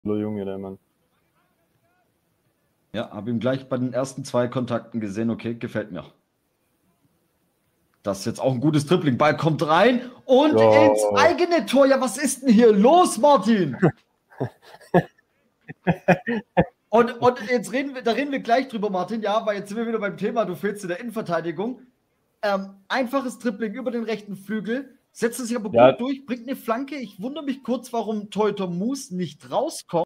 Junge, der Mann. Ja, habe ihn gleich bei den ersten 2 Kontakten gesehen. Okay, gefällt mir. Das ist jetzt auch ein gutes Dribbling. Ball kommt rein und ins eigene Tor. Ja, was ist denn hier los, Martin? Und jetzt reden wir gleich drüber, Martin. Ja, weil jetzt sind wir wieder beim Thema, du fehlst in der Innenverteidigung. Einfaches Dribbling über den rechten Flügel, setzt sich aber gut durch, bringt eine Flanke. Ich wundere mich kurz, warum Teuter Mus nicht rauskommt.